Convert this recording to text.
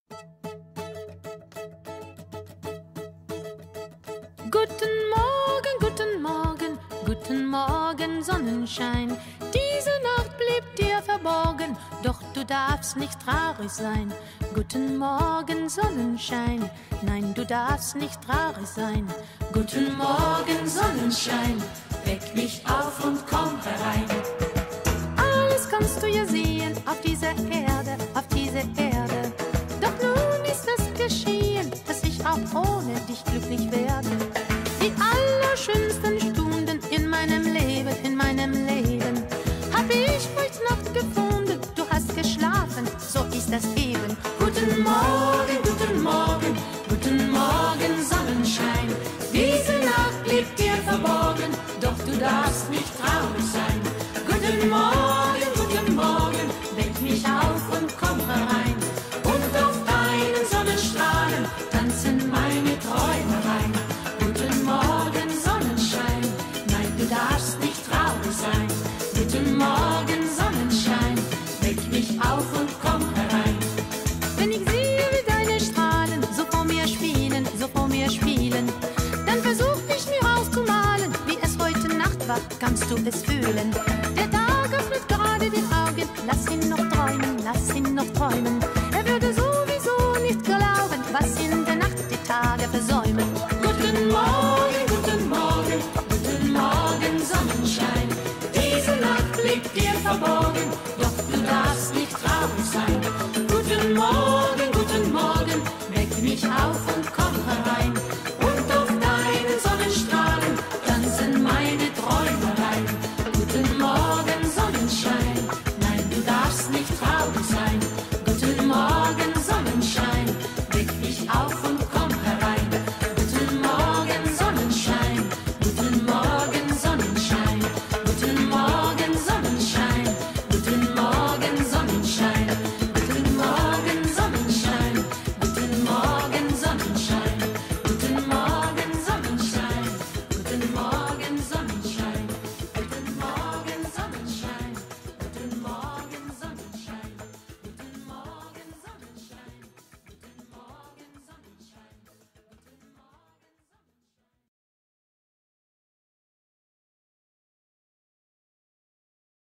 Guten Morgen, guten Morgen, guten Morgen, Sonnenschein. Diese Nacht blieb dir verborgen, doch du darfst nicht traurig sein. Guten Morgen, Sonnenschein, nein, du darfst nicht traurig sein. Guten Morgen, Sonnenschein, weck mich auf und komm herein. Alles kannst du ja sehen auf dieser Erde, auf dieser Erde. Doch nun ist es geschehen, dass ich auch ohne dich glücklich werde. Die allerschönsten Stunden in meinem Leben, hab ich heute Nacht gefunden. Du hast geschlafen, so ist das eben. Guten Morgen, guten Morgen, guten Morgen, Sonnenschein. Diese Nacht blieb dir verborgen, doch du darfst nicht traurig sein. Guten Morgen, weck mich auf und komm herein. Und auf deinen Sonnenstrahlen tanzen meine Träume rein. Guten Morgen, Sonnenschein, nein, du darfst nicht traurig sein. Guten Morgen, Sonnenschein, weck mich auf und komm herein. Wenn ich sehe, wie deine Strahlen so vor mir spielen, dann versuch ich mir auszumalen, wie es heute Nacht war, kannst du es fühlen. Der Tag öffnet gerade die Augen, lass ihn noch träumen, lass ihn noch träumen. Er würde sowieso nicht glauben, was in der Nacht die Tage versäumen. Guten Morgen, guten Morgen, guten Morgen, Sonnenschein. Diese Nacht blieb dir verborgen, doch du darfst nicht traurig sein. Guten Morgen, weck mich auf und komm herein. Und auf deinen Sonnenstrahlen tanzen meine Träume rein. Guten Morgen, Sonnenschein, nein, du darfst nicht traurig sein.